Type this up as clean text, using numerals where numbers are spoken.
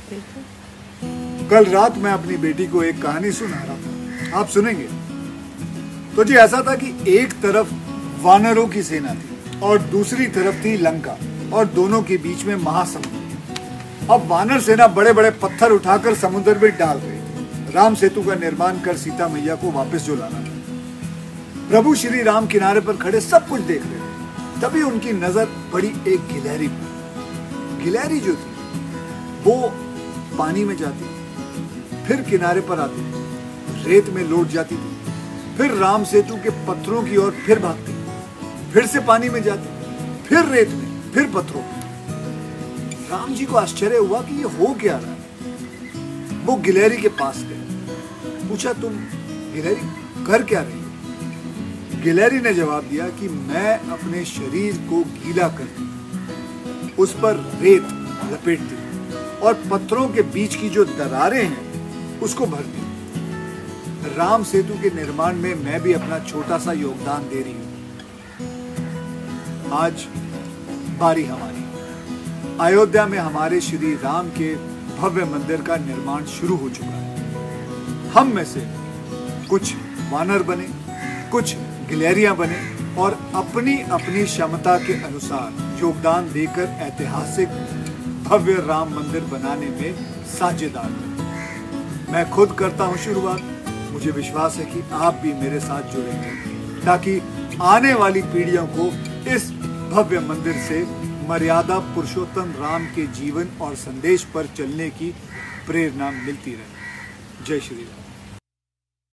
कल रात मैं अपनी बेटी को एक कहानी सुना रहा था, आप सुनेंगे? तो जी ऐसा था कि एक तरफ वानरों की सेना थी और दूसरी तरफ थी लंका और दोनों के बीच में महासमुद्र। अब वानर सेना बड़े बड़े पत्थर उठाकर समुद्र में डाल रही थी। राम सेतु का निर्माण कर सीता मैया को वापस जो लाना था। प्रभु श्री राम किनारे पर खड़े सब कुछ देख रहे थे। तभी उनकी नजर पड़ी एक गिलहरी पर। गिलहरी जो थी वो पानी में जाती, फिर किनारे पर आती, रेत में लौट जाती थी, फिर राम सेतु के पत्थरों की ओर फिर भागती, फिर से पानी में जाती, फिर रेत में, फिर पत्थरों में। राम जी को आश्चर्य हुआ कि ये हो क्या रहा है। वो गिलहरी के पास गए, पूछा, तुम गिलहरी कर क्या रही हो? गिलहरी ने जवाब दिया कि मैं अपने शरीर को गीला करती, उस पर रेत लपेटती और पत्थरों के बीच की जो दरारें हैं उसको भरती। राम सेतु के निर्माण में मैं भी अपना छोटा सा योगदान दे रही हूं। आज बारी हमारी। अयोध्या में हमारे श्री राम के भव्य मंदिर का निर्माण शुरू हो चुका है। हम में से कुछ वानर बने, कुछ गिलहरियां बने और अपनी अपनी क्षमता के अनुसार योगदान देकर ऐतिहासिक भव्य राम मंदिर बनाने में साझेदार बने। मैं खुद करता हूं शुरुआत। मुझे विश्वास है कि आप भी मेरे साथ जुड़ेंगे ताकि आने वाली पीढ़ियों को इस भव्य मंदिर से मर्यादा पुरुषोत्तम राम के जीवन और संदेश पर चलने की प्रेरणा मिलती रहे। जय श्री राम।